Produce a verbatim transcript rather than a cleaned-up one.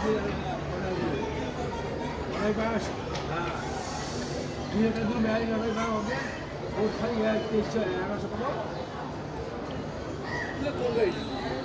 हमारे पास हाँ ये कद्दू मैच हमारे पास हो गया वो खाई है टेस्ट है आएगा सबको ये कौन गई